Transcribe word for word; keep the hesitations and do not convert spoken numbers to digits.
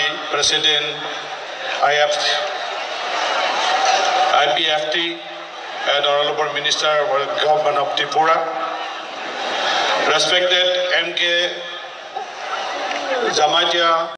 President, I P F T, and Honorable Minister of the Government of Tripura, respected M K Jamatia.